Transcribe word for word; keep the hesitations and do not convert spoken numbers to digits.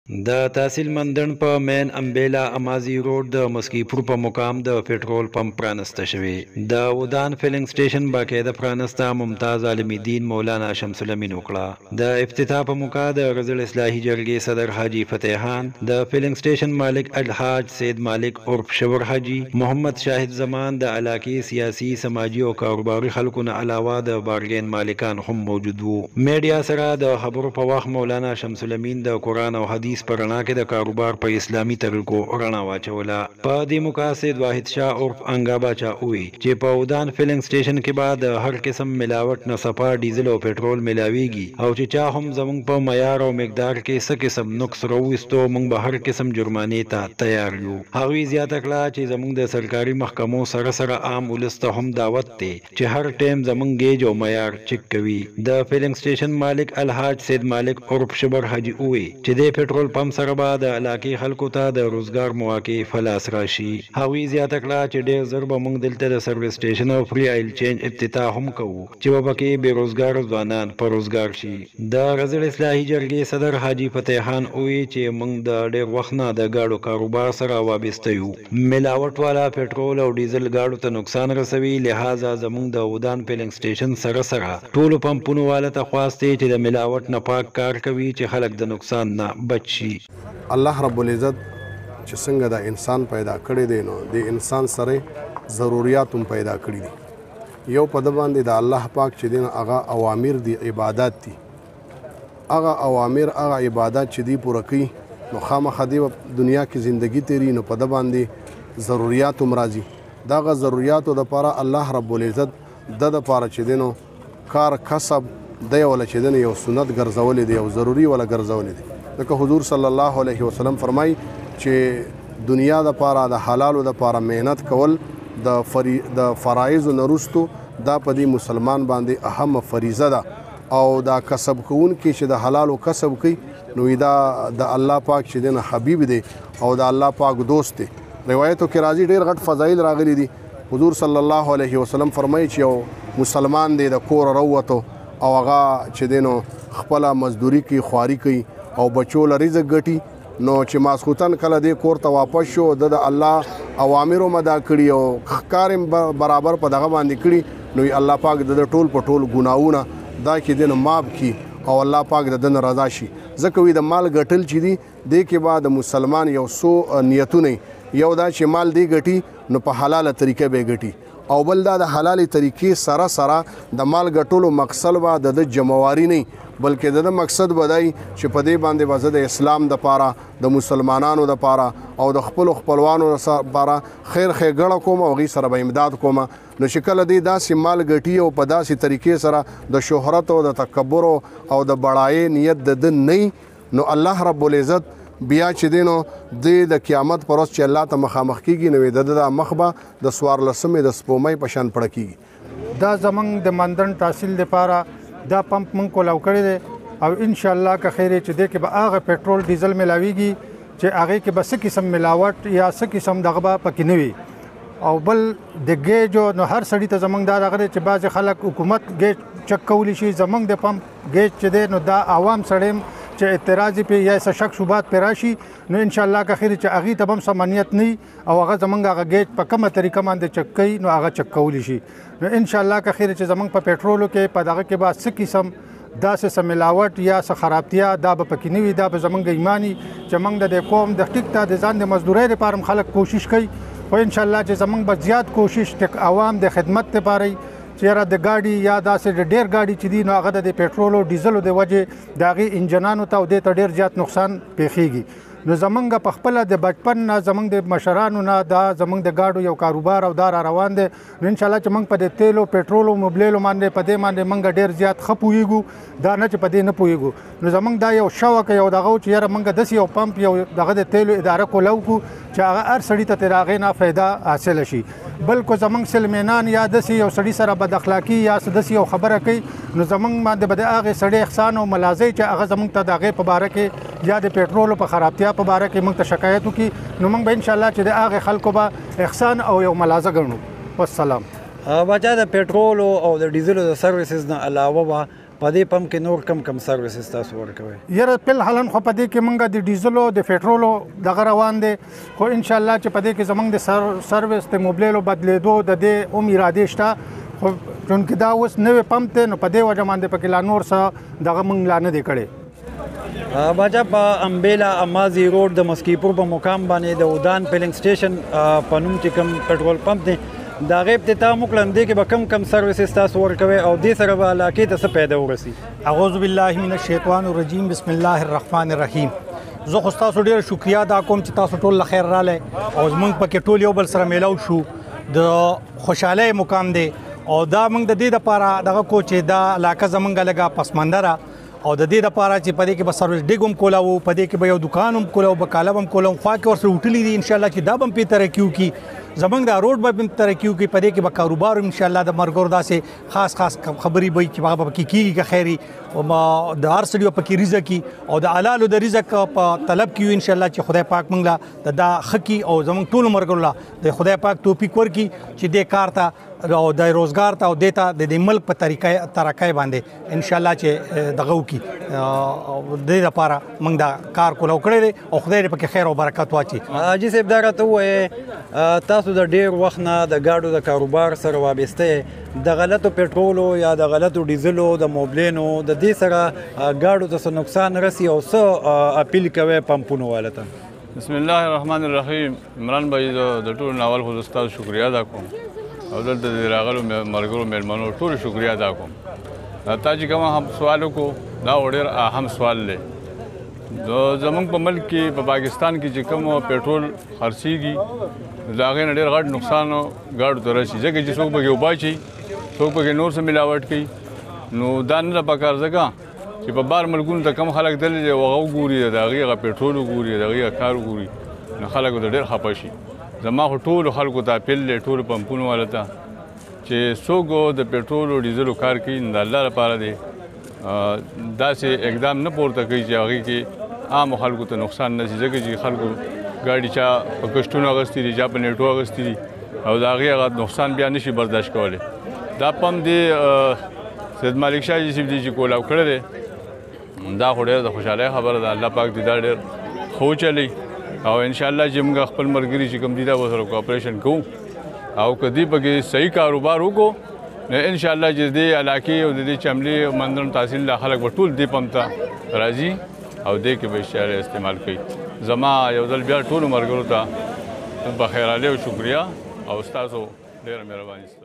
د تحصیل مندن په مین امبیلا امازی روډ د مسکی پور په مقام د پټرول پمپ پرانسته شوی. د ودان فیلنګ سټیشن باقاعده پرانسته ممتاز عالم الدین مولانا شمس الامین وکړه. د افتتاح په موقع د غزل اصلاحي جرګې صدر حاجی فتح خان، د فیلنګ سټیشن مالک الحاج سید مالک عرف شور حاجی محمد شاهد زمان، د علاقې سیاسي سماجی او کاروباري خلکو نه علاوه د بارګین مالکان هم موجود وو. میډیا سره د خبرو په وخت مولانا شمس الامین د قرآن او حدیث په رڼا کې د کاروبار په اسلامي طریقو رڼا واچوله. په دې مقاصد واحد شاه عرف انګا باچا وی چې په ودان فیلنګ سټیشن کې بعد هر قسم ملاوت نه صفا ډیزل او پټرول ملاویږي او چې چا هم زمونږ په معیار او مقدار کې څه قسم نقص راوستو موږ به هر قسم جرمانې ته تیار یو. هغوی زیاته کړه چې زمونږ د سرکاري محکمو سره سره عام ولس ته هم دعوت دی چې هر ټیم زمونږ گیج او معیار چک کوي. د فیلنګ سټیشن مالک الحاج سید مالک عرف شبر حاجی وی چې د پټرول پمپ سره به د علاقې خلکو ته د روزګار مواقع فلاس راشي. هغوی زیاته کړه چې ډېر ژر به موږ دلته د سروس سټیشن او فری آیل چینج افتتاح هم کوو چې به پکې بېروزګاره ځوانان په روزګار شي. د غزل اصلاحي جرګې صدر حاجی فتح خان وی چې موږ د ډېر وخت نه د ګاډو کاروبار سره وابسته یو. ملاوټ والا پټرول او ډیزل ګاډو ته نقصان رسوي، لہذا زموږ د ودان فیلنګ سټیشن سره سره ټولو پمپونو والا ته خواست دی چې د ملاوټ نه پاک کار کوي چې خلک د نقصان نه بچ شي. الله رب العزت چې څنګه د انسان پیدا کړی دی نو د انسان سره ضرورت هم پیدا کړی دي. یو په د باندې د الله پاک چې دی هغه اوامر دي عبادت دي. هغه اوامر هغه عبادت چې دی پوره کوي نو خامخا دی دنیا کې زندگی تیری نو په د باندې ضرورت هم راځي. دغه ضرورتو دپاره الله رب العزت د دپاره چې دی نو کار کسب دی ولا چې دی یو سنت ګرځولی دی او ضروري ولا ګرځولی دی. ځکه حضور صلی الله علیه وسلم فرمای چې دنیا د پاره د حلالو د پاره مهنت کول د فری د فرایض نرستو دا په دې مسلمان باندې اهم فریضه ده او دا کسب کوون کې چې د حلالو کسب کوي نو دا د الله پاک چې دنه حبیب دی او د الله پاک دوست دی. روایتو کې راځي ډېر غټ فضایل راغلي دي. حضور صلی الله علیه وسلم فرمایي چې یو مسلمان دی د کور راووتو او هغه چې دینو خپله مزدوري کوي، خواري کوي او بچو له رزق ګټي نو چې ماسخوتن کله دې کور ته واپس شو د د الله اوامرو مدا کړي او کار برابر په دغه باندې کړي نو الله پاک د ټول په ټول ګناونه دا کې دنه معاف کی او الله پاک د دن رضا شي. ځکه وي د مال ګټل چې دي دې کې بعد مسلمان یو سو نیتونه یو دا چې مال دی ګټي نو په حلاله طریقې به ګټي او بل دا د حلالي طریقې سره سره د مال ګټلو مقصد به د جمعواري نه بلکې د مقصد بدای چې په دې باندې وزه د اسلام د پاره د مسلمانانو د پاره او د خپل خپلوانو لپاره خیر خیګړه کوم او غي سره به امداد کوم. نو شکل دې داسې مال ګټي او په داسې طریقې سره د شهرت او د تکبر او د بڑای نیت د نه نو الله رب العزت بیا چې دینو د قیامت پر ورځ چې الله ته مخامخ کیږي نو د مخبه د سوار لسمې د سپومۍ په شان پړه کیږي. دا زمنګ د مندن تحصیل لپاره دا پمپ من کولاو کړی دی او ان شاء الله که خیر چې دې کې به هغه پټرول ډیزل ملاویږي چې هغه کې به څه قسم ملاوټ یا څه قسم دغه به پکې نه وي. او بل د ګیج نو هر سړي ته زمنګ دا راغلی چې بعضې خلک حکومت ګیج چک کولی شي، زمنګ د پمپ ګیج چې دی نو دا عوام سړی چې اعتراض پې یا څه شک شبهات پې راشي نو ان شاء الله که خیر چې هغې ته به هم سمنیت نه او هغه زمونږ هغه ګیج په کومه طریقه باندې چک کوي نو هغه چک کولی شي. نو ان شاء الله که خیر چې زمونږ په پټرولو کې په دغه کې به څه قسم داسې څه ملاوټ یا څه خرابتیا دا به پکې نه وي. دا به زمونږ ایماني چې موږ د دې قوم د ټیک ته د ځان د مزدورۍ لپاره هم خلک کوشش کوي خو ان شاء الله چې زمونږ به زیات کوشش ټیک عوام د خدمت لپاره چې یاره د ګاډي یا داسې د ډېر ګاډي چې دي نو هغه د پټرول او ډیزلو د وجې د هغې انجنانو ته او دې ته ډېر زیات نقصان پیښیږي. نو زمونږ په خپله د بچپن نه زمونږ د مشرانو نه دا زمونږ د ګاډو یو کاروبار او دا را روان دی. نو انشاءالله چې موږ په د تیلو پټرولو موبلیلو باندې په دې باندې موږ ډېر زیات ښه پوهېږو دا نه چې په دې نه پوهېږو. نو زمونږ دا یو شوق یو دغه و چې یاره موږ داسې یو پمپ یو دغه د تیلو اداره کولاو کړو چې هغه هر سړي ته تر هغې نه فایده حاصله شي. بل کو زمونږ سلمینان یا داسې یو سړي سره بد اخلاقي یا داسې یو خبره کوي نو زمونږ باندې به د هغې سړي احسان او ملازۍ چې هغه زمونږ ته د هغې په باره کې یا د پټرولو په خرابتیا په باره کې موږ ته شکایت وکړي نو موږ به انشاءالله چې د هغې خلکو به احسان او یو ملازه ګڼو. والسلام. بچا د پټرول او د ډیزل د سروسز نه علاوه په دې پمپ کې نور کم کم سروسز تاسو ورکوئ؟ یاره فلحالا خو په دې کې موږ د ډیزلو د پټرولو دغه روان دی، خو ان شاء الله چې په دې کې زموږ د سر سروس د موبایلو بدلېدو د دې هم ارادې شته، خو چونکې دا اوس نوی پمپ دی نو په دې وجه باندې پکې لا نور څه دغه موږ لا نه دی کړی. باچا په امبیلا امازي روډ د مسکیپور په مقام باندې د ودان فیلنګ سټیشن په نوم چې کوم پټرول پمپ دی د هغې افتتاح مو کړل، دې کې به کم کم سروسز تاسو ورکوئ او دې سره به علاقې ته څه پیدا ورسي؟ اعوذ بالله من الشیطان الرجیم، بسم الله الرحمن الرحیم. زه خو ستاسو ډېر شکریا ادا کوم چې تاسو ټول له خیر رالی او زموږ پکې ټول یو بل سره میلاو شو. د خوشحالۍ مقام دی او دا موږ د دې دپاره دغه کو چې دا علاقه زموږ لږه پسماندره او د دې دپاره چې په دې کې به سروس ډیګ هم کولاو، په دې کې به یو دکان هم کولاو، بقاله هم کولاو، خوا کې ورسره هوټلې دي انشاءالله چې دا به هم پې ترقي وکړي، زموږ دا روډ به هم ترقي وکړي، په دې کې به کاروبار انشاءالله د ملګرو داسې خاص خاص خبرې به وي چې هغه به پکې کېږي که خیر وي، د هر سړي به پکې رزق وي او د حلالو د رزق په طلب کې وي انشاءالله چې خدای پاک موږ له د دا ښه کړي او زموږ ټولو ملګرو له د خدای پاک توفیق ورکړي چې دې کار ته او د روزګار ته او دې ته د دې ملک په طریقه ترقۍ باندې انشاءالله چې دغه وکړي، دې لپاره موږ دا کار کولو کړی دی او خدای دې پکې خیر او برکت واچي. حاجي صاحب دا راته ووایې تاسو د ډېر وخت نه د ګاډو د کاروبار سره وابسته د غلطو پټرولو یا د غلطو ډیزلو د موبلینو د دې سره ګاډو ته څه نقصان رسي او څه اپیل کوئ پمپونو والا ته؟ بسم الله الرحمن الرحیم. عمران بھائی د ټولو نه اول خو زه ستاسو شکریا ادا کوم او دلته د راغلو ملګرو میلمنو ټولو شکریا ادا کوم. تا چې کوم هم سوال وکړو دا ډېر اهم سوال دی. زموږ په ملک کې په پاکستان کې چې کوم پټرول خرڅېږي د هغې نه ډېر غټ نقصان ګاډو ته رسي، ځکه چې څوک پکې اوبه اچوي، څوک پکې نور څه ملاوټ کوي. نو دا نه ده پکار ځکه چې په بار ملکونو ته کم خلک تللي دي هغه وګوري، د هغې هغه پټرول وګوري، د هغې هغه کار وګوري، نو خلک ورته ډېر خفه شي. زما خو ټولو خلکو ته اپیل دی ټولو پمپونو والا ته چې څوک د پټرول او ډیزلو کار کوي د الله لپاره دی داسې اقدام نه پورته کوي چې هغې کې عامو خلکو ته نقصان نه شي، ځکه چې خلکو ګاډي چا په کشتونو اخیستي دي، چا په نیټو اخیستي دي او د هغې هغه نقصان بیا نشي برداشت کولی. دا پمپ دی سید مالک شاه جي صاحب دی چې کولاو کړی دی، دا خو ډېره د خوشحالۍ خبره ده. الله پاک دې دا ډېر ښه وچلوي او انشاءالله چې موږ خپل ملګري چې کوم دي دا به سره کوآپریشن کوو او که دوی پکې صحیح کاروبار وکړو نو انشاءالله چې دې علاقې او د دې چملې او مندرم تحصیل لا خلک به ټول دې پمپ ته راځي او دې کې به انشاءالله استعمال کوي. زما یو ځل بیا ټولو ملګرو ته بخیرالی او شکریا او ستاسو ډېره مهرباني.